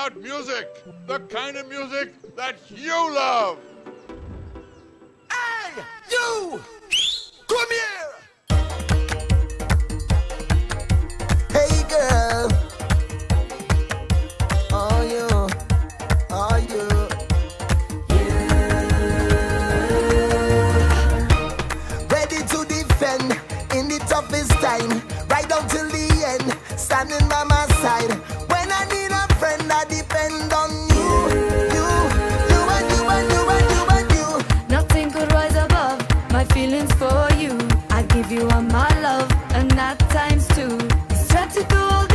about music, the kind of music that you love. Hey, you! Come here! Hey, girl. Are you? Are you? Ready to defend in the toughest time, right down till the end, standing by my side. When I need a friend, I depend on you. You and you and you and you and you. Nothing could rise above my feelings for you. I give you all my love, and at times too. It's tried to go all